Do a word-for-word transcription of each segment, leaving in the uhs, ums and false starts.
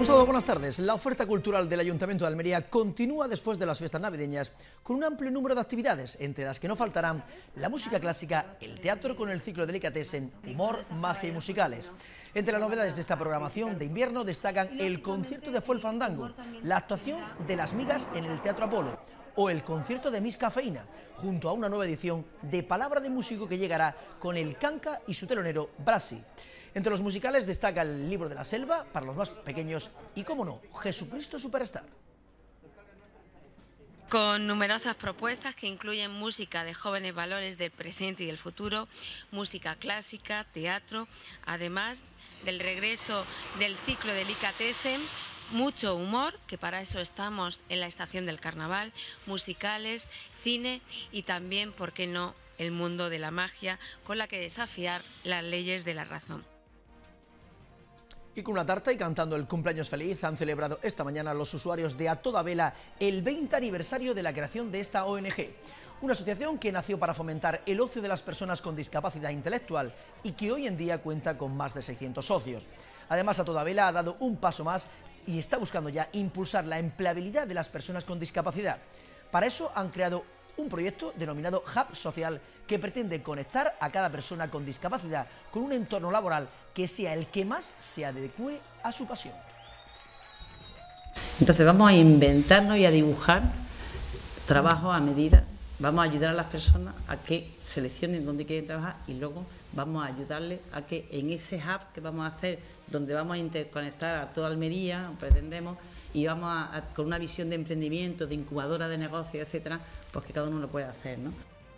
Un saludo, buenas tardes. La oferta cultural del Ayuntamiento de Almería continúa después de las fiestas navideñas con un amplio número de actividades, entre las que no faltarán la música clásica, el teatro con el ciclo Delicatessen, humor, magia y musicales. Entre las novedades de esta programación de invierno destacan el concierto de Fuel Fandango, la actuación de Las Migas en el Teatro Apolo o el concierto de Miss Cafeína, junto a una nueva edición de Palabra de Músico que llegará con el Canca y su telonero Brasi. Entre los musicales destaca El Libro de la Selva para los más pequeños y, cómo no, Jesucristo Superstar. Con numerosas propuestas que incluyen música de jóvenes valores del presente y del futuro, música clásica, teatro, además del regreso del ciclo Delicatessen, mucho humor, que para eso estamos en la estación del carnaval, musicales, cine y también, ¿por qué no?, el mundo de la magia, con la que desafiar las leyes de la razón. Y con una tarta y cantando el cumpleaños feliz han celebrado esta mañana los usuarios de A Toda Vela el veinte aniversario de la creación de esta O N G, una asociación que nació para fomentar el ocio de las personas con discapacidad intelectual y que hoy en día cuenta con más de seiscientos socios. Además, A Toda Vela ha dado un paso más y está buscando ya impulsar la empleabilidad de las personas con discapacidad. Para eso han creado un proyecto denominado Hub Social que pretende conectar a cada persona con discapacidad con un entorno laboral que sea el que más se adecue a su pasión. Entonces vamos a inventarnos y a dibujar trabajos a medida, vamos a ayudar a las personas a que seleccionen dónde quieren trabajar y luego vamos a ayudarles a que en ese hub que vamos a hacer, donde vamos a interconectar a toda Almería, pretendemos, y vamos a, a, con una visión de emprendimiento, de incubadora de negocios, etcétera, pues que cada uno lo puede hacer, ¿no?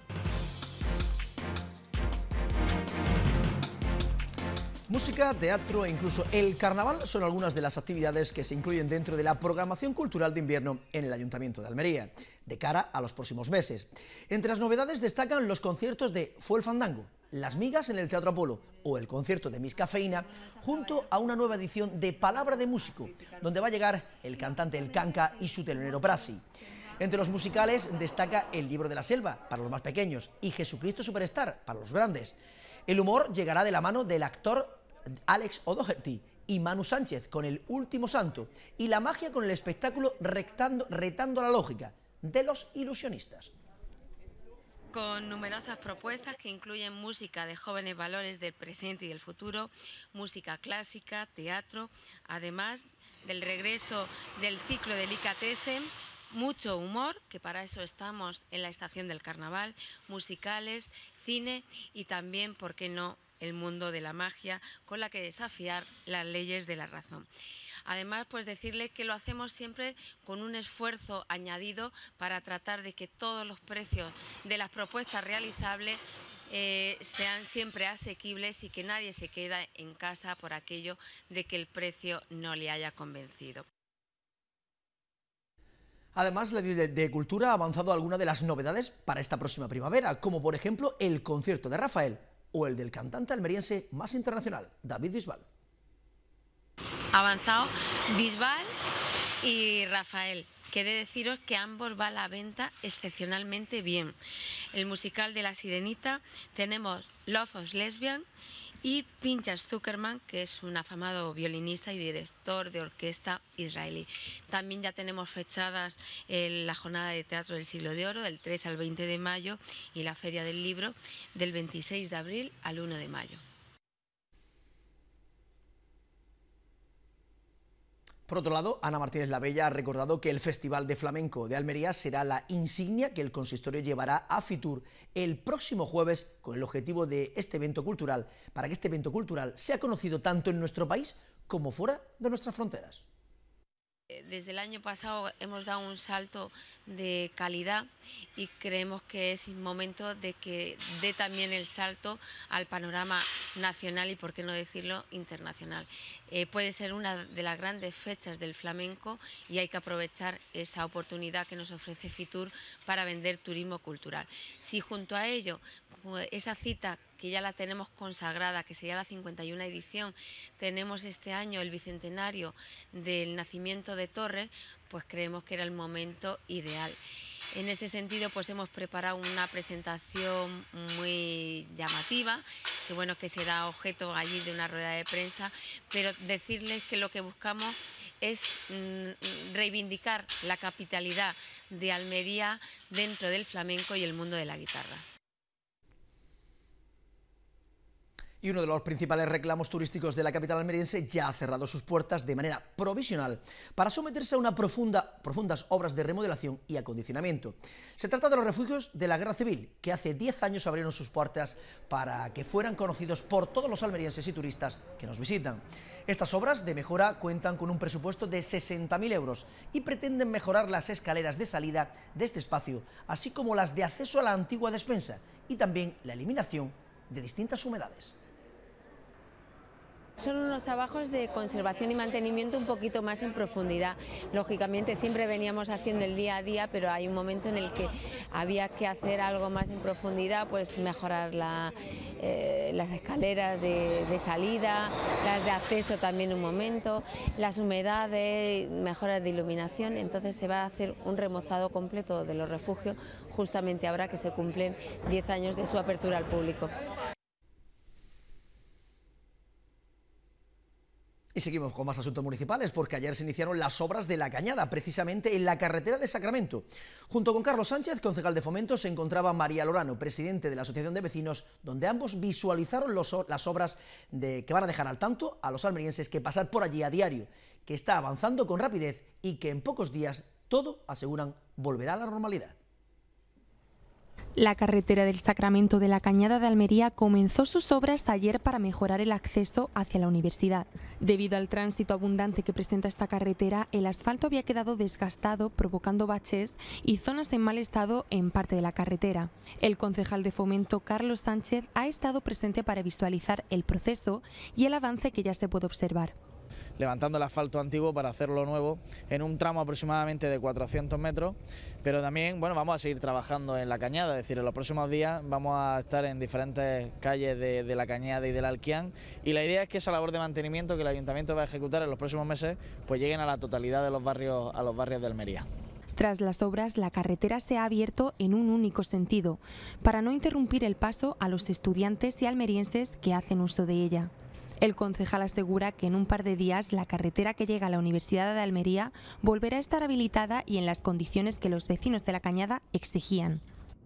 Música, teatro e incluso el carnaval son algunas de las actividades que se incluyen dentro de la programación cultural de invierno en el Ayuntamiento de Almería, de cara a los próximos meses. Entre las novedades destacan los conciertos de Fuel Fandango, Las Migas en el Teatro Apolo o el concierto de Miss Cafeína, junto a una nueva edición de Palabra de Músico, donde va a llegar el cantante El Canca y su telonero Brasi. Entre los musicales destaca El Libro de la Selva, para los más pequeños, y Jesucristo Superstar, para los grandes. El humor llegará de la mano del actor Alex O'Doherty y Manu Sánchez con El Último Santo, y la magia con el espectáculo Retando, retando la Lógica, de Los Ilusionistas. Con numerosas propuestas que incluyen música de jóvenes valores del presente y del futuro, música clásica, teatro, además del regreso del ciclo Delicatessen, mucho humor, que para eso estamos en la estación del carnaval, musicales, cine y también, ¿por qué no?, el mundo de la magia, con la que desafiar las leyes de la razón. Además, pues decirle que lo hacemos siempre con un esfuerzo añadido para tratar de que todos los precios de las propuestas realizables eh, sean siempre asequibles y que nadie se quede en casa por aquello de que el precio no le haya convencido. Además, la de, de Cultura ha avanzado algunas de las novedades para esta próxima primavera, como por ejemplo el concierto de Rafael o el del cantante almeriense más internacional, David Bisbal. Avanzado Bisbal y Rafael. Quiere deciros que ambos va a la venta excepcionalmente bien. El musical de La Sirenita tenemos Love of Lesbian y Pinchas Zuckerman, que es un afamado violinista y director de orquesta israelí. También ya tenemos fechadas eh, la jornada de teatro del Siglo de Oro del tres al veinte de mayo y la Feria del Libro del veintiséis de abril al uno de mayo. Por otro lado, Ana Martínez la Bella ha recordado que el Festival de Flamenco de Almería será la insignia que el consistorio llevará a Fitur el próximo jueves con el objetivo de este evento cultural, para que este evento cultural sea conocido tanto en nuestro país como fuera de nuestras fronteras. Desde el año pasado hemos dado un salto de calidad y creemos que es momento de que dé también el salto al panorama nacional y, por qué no decirlo, internacional. Eh, puede ser una de las grandes fechas del flamenco y hay que aprovechar esa oportunidad que nos ofrece Fitur para vender turismo cultural. Si junto a ello, esa cita que ya la tenemos consagrada, que sería la cincuenta y una edición, tenemos este año el bicentenario del nacimiento de Torres, pues creemos que era el momento ideal. En ese sentido, pues hemos preparado una presentación muy llamativa, que bueno, que será objeto allí de una rueda de prensa, pero decirles que lo que buscamos es mm, reivindicar la capitalidad de Almería dentro del flamenco y el mundo de la guitarra. Y uno de los principales reclamos turísticos de la capital almeriense ya ha cerrado sus puertas de manera provisional para someterse a una profunda, profundas obras de remodelación y acondicionamiento. Se trata de los refugios de la Guerra Civil, que hace diez años abrieron sus puertas para que fueran conocidos por todos los almerienses y turistas que nos visitan. Estas obras de mejora cuentan con un presupuesto de sesenta mil euros y pretenden mejorar las escaleras de salida de este espacio, así como las de acceso a la antigua despensa y también la eliminación de distintas humedades. Son unos trabajos de conservación y mantenimiento un poquito más en profundidad. Lógicamente siempre veníamos haciendo el día a día, pero hay un momento en el que había que hacer algo más en profundidad, pues mejorar la, eh, las escaleras de, de salida, las de acceso también un momento, las humedades, mejoras de iluminación. Entonces se va a hacer un remozado completo de los refugios justamente ahora que se cumplen diez años de su apertura al público. Y seguimos con más asuntos municipales, porque ayer se iniciaron las obras de La Cañada, precisamente en la carretera de Sacramento. Junto con Carlos Sánchez, concejal de Fomento, se encontraba María Lorano, presidente de la Asociación de Vecinos, donde ambos visualizaron los, las obras de, que van a dejar al tanto a los almerienses que pasar por allí a diario, que está avanzando con rapidez y que en pocos días todo, aseguran, volverá a la normalidad. La carretera del Sacramento de la Cañada de Almería comenzó sus obras ayer para mejorar el acceso hacia la universidad. Debido al tránsito abundante que presenta esta carretera, el asfalto había quedado desgastado, provocando baches y zonas en mal estado en parte de la carretera. El concejal de Fomento, Carlos Sánchez, ha estado presente para visualizar el proceso y el avance que ya se puede observar. Levantando el asfalto antiguo para hacerlo nuevo en un tramo aproximadamente de cuatrocientos metros, pero también bueno, vamos a seguir trabajando en La Cañada, es decir, en los próximos días vamos a estar en diferentes calles de, de La Cañada y del Alquián, y la idea es que esa labor de mantenimiento que el Ayuntamiento va a ejecutar en los próximos meses pues lleguen a la totalidad de los barrios, a los barrios de Almería. Tras las obras, la carretera se ha abierto en un único sentido, para no interrumpir el paso a los estudiantes y almerienses que hacen uso de ella. El concejal asegura que en un par de días la carretera que llega a la Universidad de Almería volverá a estar habilitada y en las condiciones que los vecinos de La Cañada exigían.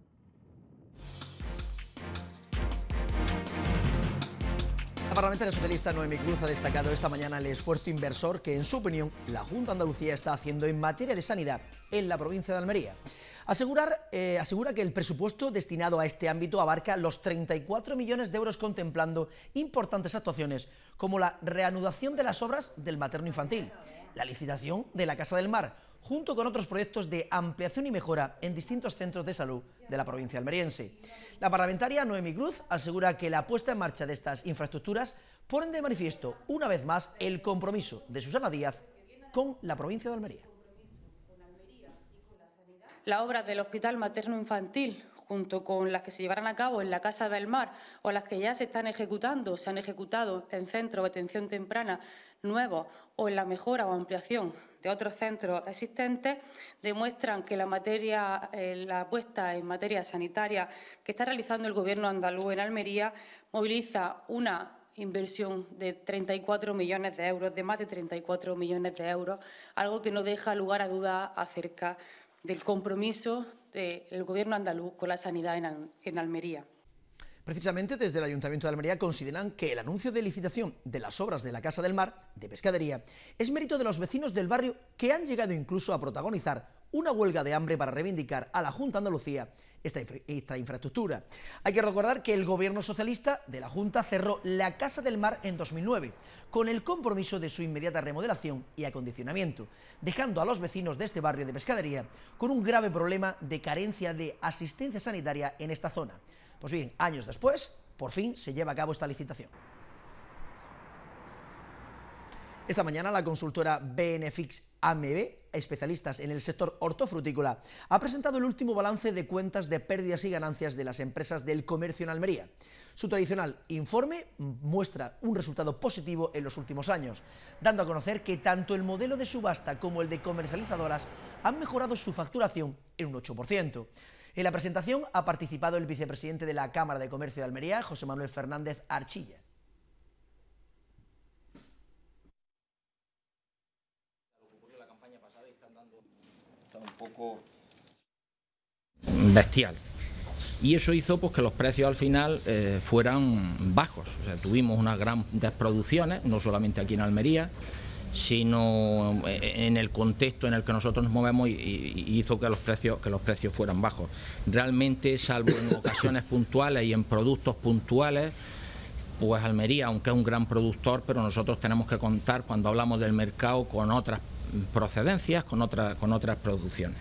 La parlamentaria socialista Noemí Cruz ha destacado esta mañana el esfuerzo inversor que, en su opinión, la Junta de Andalucía está haciendo en materia de sanidad en la provincia de Almería. Asegurar, eh, asegura que el presupuesto destinado a este ámbito abarca los treinta y cuatro millones de euros, contemplando importantes actuaciones como la reanudación de las obras del materno-infantil, la licitación de la Casa del Mar, junto con otros proyectos de ampliación y mejora en distintos centros de salud de la provincia almeriense. La parlamentaria Noemí Cruz asegura que la puesta en marcha de estas infraestructuras ponen de manifiesto una vez más el compromiso de Susana Díaz con la provincia de Almería. Las obras del Hospital Materno-Infantil, junto con las que se llevarán a cabo en la Casa del Mar o las que ya se están ejecutando, se han ejecutado en centros de atención temprana nuevos o en la mejora o ampliación de otros centros existentes, demuestran que la materia, eh, la apuesta en materia sanitaria que está realizando el Gobierno andaluz en Almería moviliza una inversión de treinta y cuatro millones de euros, de más de treinta y cuatro millones de euros, algo que no deja lugar a dudas acerca del compromiso del Gobierno andaluz con la sanidad en, en Almería. Precisamente desde el Ayuntamiento de Almería consideran que el anuncio de licitación de las obras de la Casa del Mar, de Pescadería, es mérito de los vecinos del barrio, que han llegado incluso a protagonizar una huelga de hambre para reivindicar a la Junta de Andalucía esta, infra esta infraestructura. Hay que recordar que el Gobierno socialista de la Junta cerró la Casa del Mar en dos mil nueve, con el compromiso de su inmediata remodelación y acondicionamiento, dejando a los vecinos de este barrio de Pescadería con un grave problema de carencia de asistencia sanitaria en esta zona. Pues bien, años después, por fin se lleva a cabo esta licitación. Esta mañana la consultora Benefix A M B, especialistas en el sector hortofrutícola, ha presentado el último balance de cuentas de pérdidas y ganancias de las empresas del comercio en Almería. Su tradicional informe muestra un resultado positivo en los últimos años, dando a conocer que tanto el modelo de subasta como el de comercializadoras han mejorado su facturación en un ocho por ciento. En la presentación ha participado el vicepresidente de la Cámara de Comercio de Almería, José Manuel Fernández Archilla. Está un poco bestial. Y eso hizo pues que los precios al final eh, fueran bajos. O sea, tuvimos unas grandes producciones, no solamente aquí en Almería, sino en el contexto en el que nosotros nos movemos, y, y hizo que los precios que los precios fueran bajos. Realmente, salvo en ocasiones puntuales y en productos puntuales, pues Almería, aunque es un gran productor, pero nosotros tenemos que contar, cuando hablamos del mercado, con otras procedencias, con otras con otras producciones.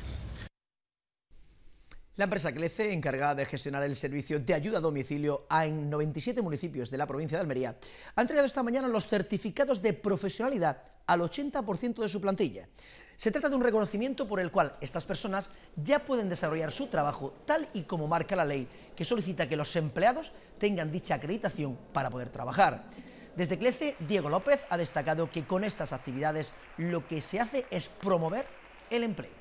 La empresa Clece, encargada de gestionar el servicio de ayuda a domicilio en noventa y siete municipios de la provincia de Almería, ha entregado esta mañana los certificados de profesionalidad al ochenta por ciento de su plantilla. Se trata de un reconocimiento por el cual estas personas ya pueden desarrollar su trabajo tal y como marca la ley, que solicita que los empleados tengan dicha acreditación para poder trabajar. Desde Clece, Diego López ha destacado que con estas actividades lo que se hace es promover el empleo.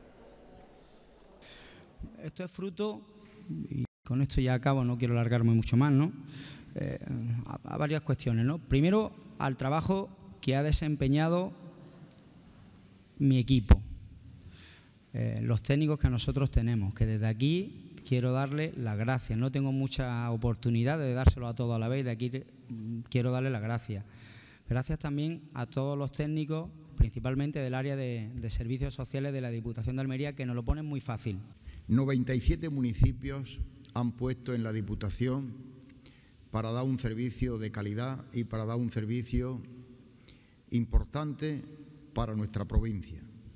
Esto es fruto, y con esto ya acabo, no quiero alargarme mucho más, ¿no? Eh, a, a varias cuestiones, ¿no? Primero, al trabajo que ha desempeñado mi equipo, eh, los técnicos que nosotros tenemos, que desde aquí quiero darle las gracias. No tengo mucha oportunidad de dárselo a todos a la vez, de aquí quiero darle las gracias. Gracias también a todos los técnicos, principalmente del área de, de servicios sociales de la Diputación de Almería, que nos lo ponen muy fácil. noventa y siete municipios han puesto en la Diputación para dar un servicio de calidad y para dar un servicio importante para nuestra provincia.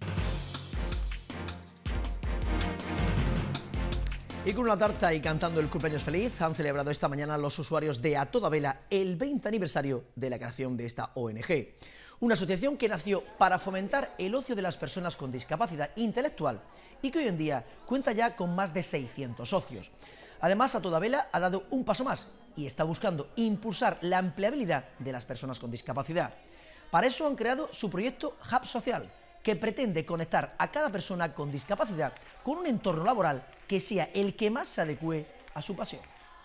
Y con una tarta y cantando el cumpleaños feliz, han celebrado esta mañana los usuarios de A Toda Vela el veinte aniversario de la creación de esta O N G. Una asociación que nació para fomentar el ocio de las personas con discapacidad intelectual y que hoy en día cuenta ya con más de seiscientos socios. Además, A Toda Vela ha dado un paso más y está buscando impulsar la empleabilidad de las personas con discapacidad. Para eso han creado su proyecto Hub Social, que pretende conectar a cada persona con discapacidad con un entorno laboral que sea el que más se adecue a su pasión.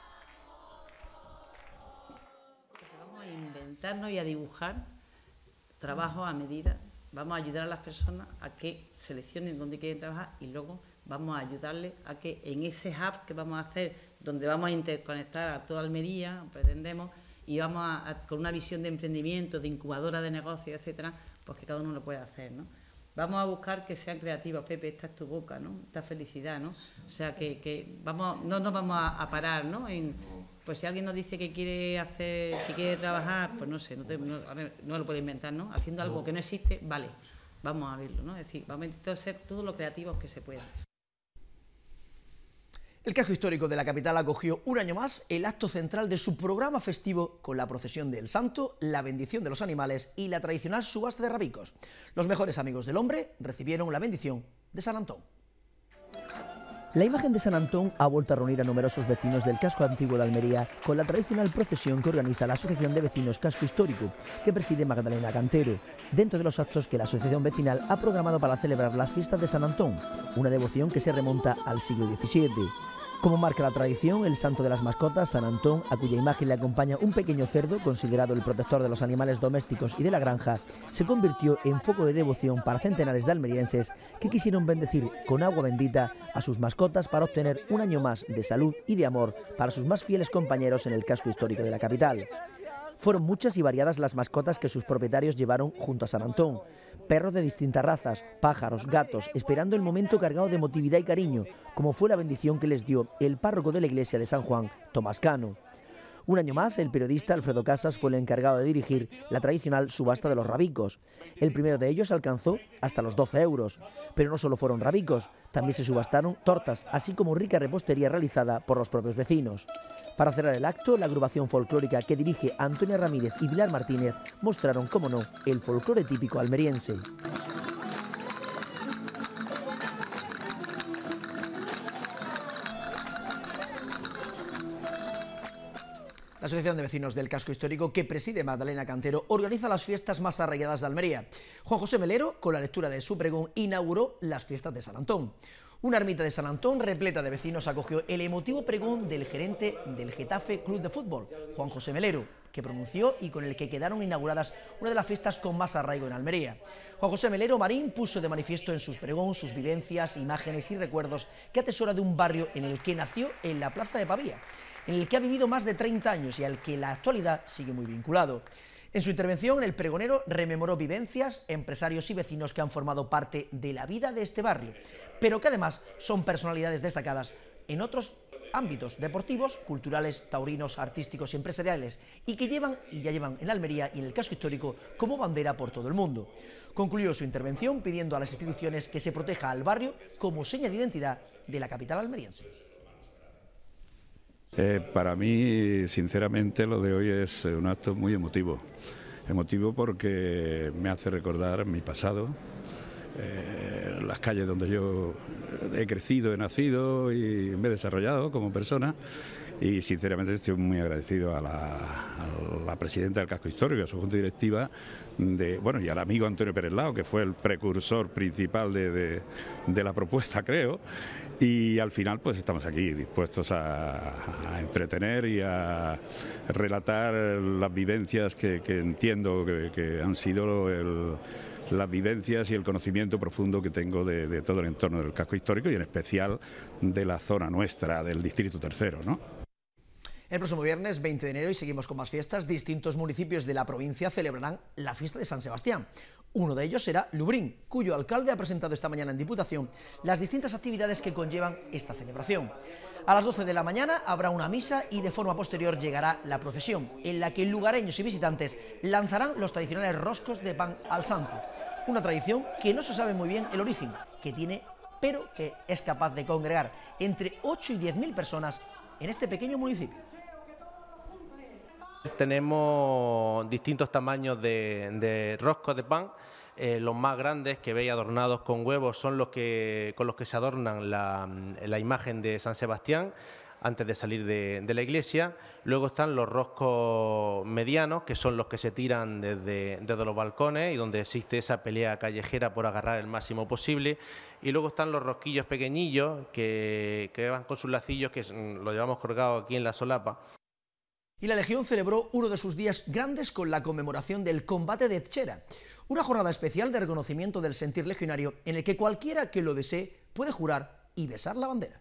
Vamos a inventarnos y a dibujar trabajo a medida. Vamos a ayudar a las personas a que seleccionen dónde quieren trabajar y luego vamos a ayudarles a que en ese hub que vamos a hacer, donde vamos a interconectar a toda Almería, pretendemos, y vamos a, a, con una visión de emprendimiento, de incubadora de negocios, etcétera, pues que cada uno lo pueda hacer, ¿no? Vamos a buscar que sean creativos. Pepe, esta es tu boca, ¿no? Esta felicidad, ¿no? O sea, que, que vamos, no nos vamos a, a parar, ¿no? En, pues si alguien nos dice que quiere hacer, que quiere trabajar, pues no sé, no, te, no, a ver, no lo puede inventar, ¿no? Haciendo algo que no existe, vale, vamos a verlo, ¿no? Es decir, vamos a intentar ser todo lo creativos que se pueda. El casco histórico de la capital acogió un año más el acto central de su programa festivo con la procesión del Santo, la bendición de los animales y la tradicional subasta de rabicos. Los mejores amigos del hombre recibieron la bendición de San Antón. La imagen de San Antón ha vuelto a reunir a numerosos vecinos del casco antiguo de Almería con la tradicional procesión que organiza la Asociación de Vecinos Casco Histórico, que preside Magdalena Cantero, dentro de los actos que la asociación vecinal ha programado para celebrar las fiestas de San Antón, una devoción que se remonta al siglo diecisiete. Como marca la tradición, el santo de las mascotas, San Antón, a cuya imagen le acompaña un pequeño cerdo, considerado el protector de los animales domésticos y de la granja, se convirtió en foco de devoción para centenares de almerienses que quisieron bendecir con agua bendita a sus mascotas para obtener un año más de salud y de amor para sus más fieles compañeros en el casco histórico de la capital. Fueron muchas y variadas las mascotas que sus propietarios llevaron junto a San Antón. Perros de distintas razas, pájaros, gatos, esperando el momento cargado de emotividad y cariño, como fue la bendición que les dio el párroco de la iglesia de San Juan, Tomás Cano. Un año más, el periodista Alfredo Casas fue el encargado de dirigir la tradicional subasta de los rabicos. El primero de ellos alcanzó hasta los doce euros. Pero no solo fueron rabicos, también se subastaron tortas, así como rica repostería realizada por los propios vecinos. Para cerrar el acto, la agrupación folclórica que dirige Antonio Ramírez y Pilar Martínez mostraron, como no, el folclore típico almeriense. La Asociación de Vecinos del Casco Histórico, que preside Magdalena Cantero, organiza las fiestas más arraigadas de Almería. Juan José Melero, con la lectura de su pregón, inauguró las fiestas de San Antón. Una ermita de San Antón repleta de vecinos acogió el emotivo pregón del gerente del Getafe Club de Fútbol, Juan José Melero, que pronunció y con el que quedaron inauguradas una de las fiestas con más arraigo en Almería. Juan José Melero Marín puso de manifiesto en sus pregón sus vivencias, imágenes y recuerdos que atesora de un barrio en el que nació en la Plaza de Pavía, en el que ha vivido más de treinta años y al que en la actualidad sigue muy vinculado. En su intervención, el pregonero rememoró vivencias, empresarios y vecinos que han formado parte de la vida de este barrio, pero que además son personalidades destacadas en otros ámbitos deportivos, culturales, taurinos, artísticos y empresariales, y que llevan y ya llevan en Almería y en el casco histórico como bandera por todo el mundo. Concluyó su intervención pidiendo a las instituciones que se proteja al barrio como seña de identidad de la capital almeriense. Eh, para mí, sinceramente, lo de hoy es un acto muy emotivo. Emotivo porque me hace recordar mi pasado, eh, las calles donde yo he crecido, he nacido y me he desarrollado como persona. Y sinceramente estoy muy agradecido a la, a la presidenta del casco histórico, a su junta directiva, de, bueno, y al amigo Antonio Pérez Lao, que fue el precursor principal de, de, de la propuesta, creo. Y al final pues estamos aquí dispuestos a, a entretener y a relatar las vivencias que, que entiendo que, que han sido el, las vivencias y el conocimiento profundo que tengo de, de todo el entorno del casco histórico y en especial de la zona nuestra, del distrito tercero, ¿no? El próximo viernes veinte de enero, y seguimos con más fiestas, distintos municipios de la provincia celebrarán la fiesta de San Sebastián. Uno de ellos será Lubrín, cuyo alcalde ha presentado esta mañana en Diputación las distintas actividades que conllevan esta celebración. A las doce de la mañana habrá una misa y de forma posterior llegará la procesión, en la que lugareños y visitantes lanzarán los tradicionales roscos de pan al santo. Una tradición que no se sabe muy bien el origen que tiene, pero que es capaz de congregar entre ocho y diez mil personas en este pequeño municipio. Tenemos distintos tamaños de, de roscos de pan. Eh, los más grandes que veis adornados con huevos son los que con los que se adornan la, la imagen de San Sebastián antes de salir de, de la iglesia. Luego están los roscos medianos, que son los que se tiran desde, desde los balcones y donde existe esa pelea callejera por agarrar el máximo posible. Y luego están los rosquillos pequeñillos que, que van con sus lacillos, que los llevamos colgados aquí en la solapa. Y la Legión celebró uno de sus días grandes con la conmemoración del combate de Etxera, una jornada especial de reconocimiento del sentir legionario en el que cualquiera que lo desee puede jurar y besar la bandera.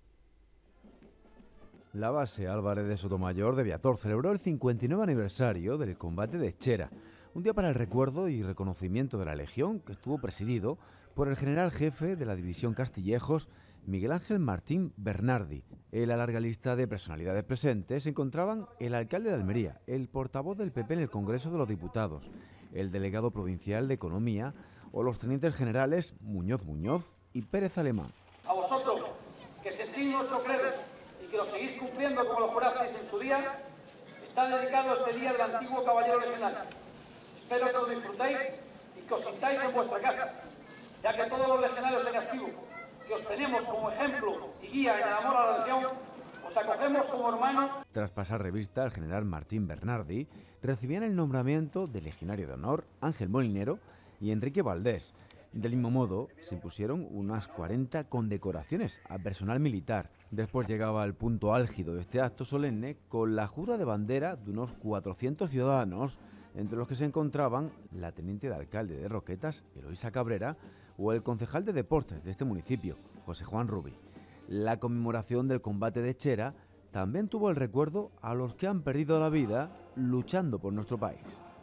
La base Álvarez de Sotomayor de Viator celebró el cincuenta y nueve aniversario del combate de Etxera, un día para el recuerdo y reconocimiento de la Legión que estuvo presidido por el general jefe de la División Castillejos, Miguel Ángel Martín Bernardi. En la larga lista de personalidades presentes se encontraban el alcalde de Almería, el portavoz del P P en el Congreso de los Diputados, el delegado provincial de Economía o los tenientes generales Muñoz Muñoz y Pérez Alemán. A vosotros, que sentís nuestro credo y que lo seguís cumpliendo como lo jurasteis en su día, está dedicado este día del antiguo caballero legionario. Espero que lo disfrutéis y que os sintáis en vuestra casa, ya que todos los legionarios en activo que os tenemos como ejemplo y guía en el amor a la Legión, os acogemos como hermanos. Tras pasar revista al general Martín Bernardi, recibían el nombramiento de legionario de honor Ángel Molinero y Enrique Valdés. Del mismo modo, se impusieron unas cuarenta condecoraciones a personal militar. Después llegaba el punto álgido de este acto solemne con la jura de bandera de unos cuatrocientos ciudadanos, entre los que se encontraban la teniente de alcalde de Roquetas, Eloísa Cabrera, o el concejal de deportes de este municipio, José Juan Rubí. La conmemoración del combate de Etxera también tuvo el recuerdo a los que han perdido la vida luchando por nuestro país.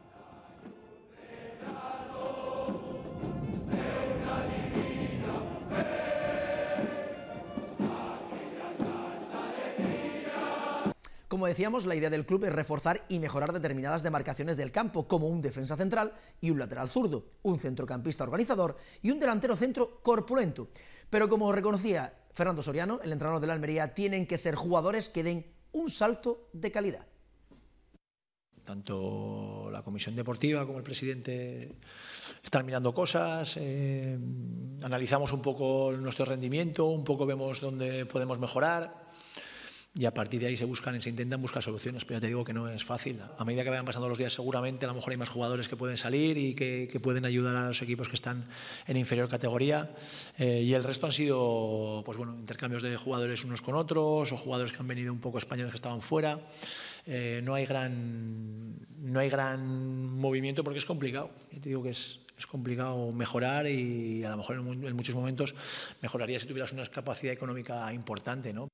Como decíamos, la idea del club es reforzar y mejorar determinadas demarcaciones del campo, como un defensa central y un lateral zurdo, un centrocampista organizador y un delantero centro corpulento. Pero como reconocía Fernando Soriano, el entrenador de la Almería, tienen que ser jugadores que den un salto de calidad. Tanto la comisión deportiva como el presidente están mirando cosas, eh, analizamos un poco nuestro rendimiento, un poco vemos dónde podemos mejorar. y a partir de ahí se buscan, se intentan buscar soluciones, pero ya te digo que no es fácil. A medida que vayan pasando los días seguramente a lo mejor hay más jugadores que pueden salir y que, que pueden ayudar a los equipos que están en inferior categoría, eh, y el resto han sido pues bueno, intercambios de jugadores unos con otros o jugadores que han venido un poco españoles que estaban fuera. Eh, no hay gran no hay gran movimiento porque es complicado. Ya te digo que es Es complicado mejorar y a lo mejor en muchos momentos mejoraría si tuvieras una capacidad económica importante, ¿no?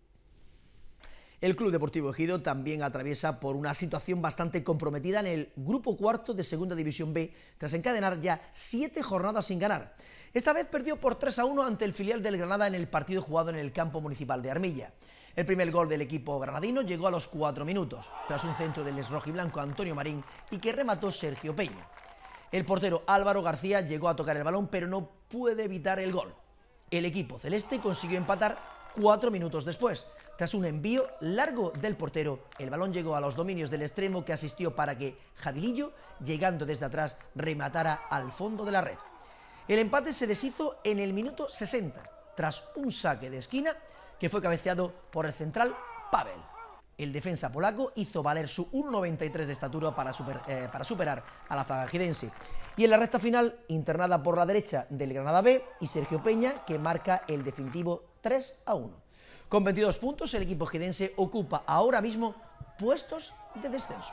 El Club Deportivo Ejido también atraviesa por una situación bastante comprometida en el grupo cuarto de Segunda División B, tras encadenar ya siete jornadas sin ganar. Esta vez perdió por tres a uno ante el filial del Granada en el partido jugado en el campo municipal de Armilla. El primer gol del equipo granadino llegó a los cuatro minutos, tras un centro del rojiblanco Antonio Marín y que remató Sergio Peña. El portero Álvaro García llegó a tocar el balón, pero no puede evitar el gol. El equipo celeste consiguió empatar cuatro minutos después. Tras un envío largo del portero, el balón llegó a los dominios del extremo que asistió para que Javilillo, llegando desde atrás, rematara al fondo de la red. El empate se deshizo en el minuto sesenta, tras un saque de esquina que fue cabeceado por el central Pavel. El defensa polaco hizo valer su uno noventa y tres de estatura para, super, eh, para superar a la zaga jidense. Y en la recta final, internada por la derecha del Granada B y Sergio Peña, que marca el definitivo tres a uno. Con veintidós puntos, el equipo jidense ocupa ahora mismo puestos de descenso.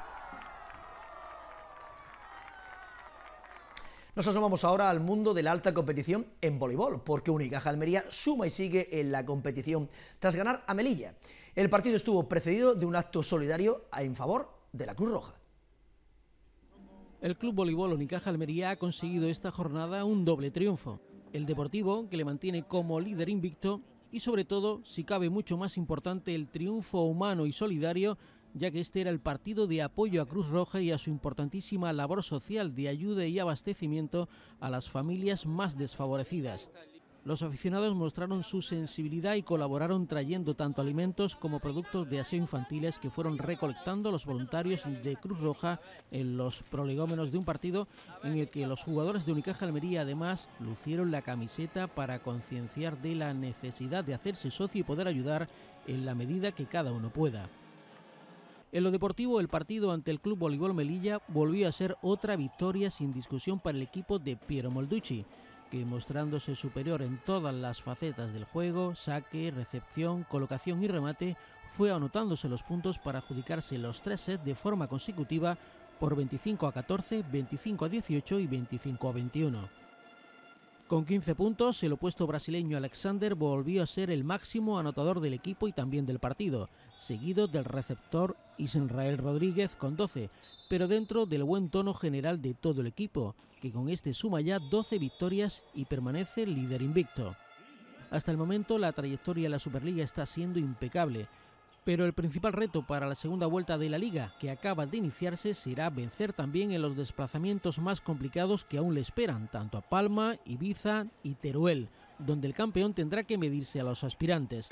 Nos asomamos ahora al mundo de la alta competición en voleibol, porque Unicaja Almería suma y sigue en la competición tras ganar a Melilla. El partido estuvo precedido de un acto solidario en favor de la Cruz Roja. El Club Voleibol Unicaja Almería ha conseguido esta jornada un doble triunfo. El Deportivo, que le mantiene como líder invicto, y sobre todo, si cabe mucho más importante, el triunfo humano y solidario, ya que este era el partido de apoyo a Cruz Roja y a su importantísima labor social de ayuda y abastecimiento a las familias más desfavorecidas. Los aficionados mostraron su sensibilidad y colaboraron trayendo tanto alimentos como productos de aseo infantiles que fueron recolectando los voluntarios de Cruz Roja en los prolegómenos de un partido en el que los jugadores de Unicaja Almería además lucieron la camiseta para concienciar de la necesidad de hacerse socio y poder ayudar en la medida que cada uno pueda. En lo deportivo, el partido ante el Club Voleibol Melilla volvió a ser otra victoria sin discusión para el equipo de Piero Molducci, que mostrándose superior en todas las facetas del juego, saque, recepción, colocación y remate, fue anotándose los puntos para adjudicarse los tres sets de forma consecutiva por veinticinco a catorce, veinticinco a dieciocho y veinticinco a veintiuno. Con quince puntos, el opuesto brasileño Alexander volvió a ser el máximo anotador del equipo y también del partido, seguido del receptor Israel Rodríguez con doce, pero dentro del buen tono general de todo el equipo, que con este suma ya doce victorias y permanece líder invicto. Hasta el momento la trayectoria en la Superliga está siendo impecable, pero el principal reto para la segunda vuelta de la Liga, que acaba de iniciarse, será vencer también en los desplazamientos más complicados que aún le esperan, tanto a Palma, Ibiza y Teruel, donde el campeón tendrá que medirse a los aspirantes.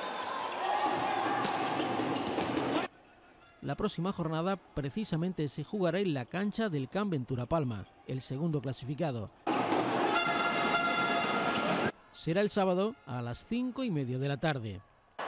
La próxima jornada precisamente se jugará en la cancha del Camp Ventura Palma, el segundo clasificado. Será el sábado a las cinco y media de la tarde.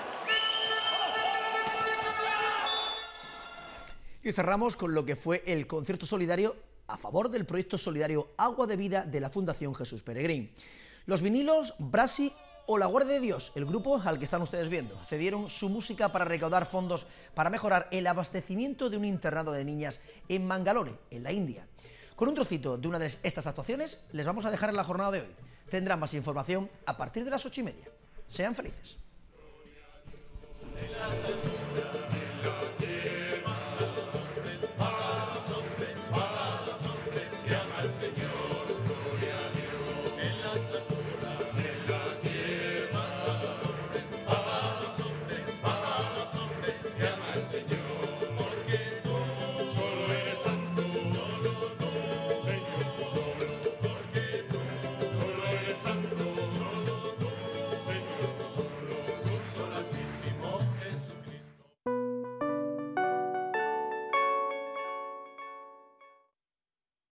Y cerramos con lo que fue el concierto solidario a favor del proyecto solidario Agua de Vida de la Fundación Jesús Peregrín. Los vinilos, Brasi o La Guardia de Dios, el grupo al que están ustedes viendo, cedieron su música para recaudar fondos para mejorar el abastecimiento de un internado de niñas en Mangalore, en la India. Con un trocito de una de estas actuaciones les vamos a dejar en la jornada de hoy. Tendrán más información a partir de las ocho y media. Sean felices.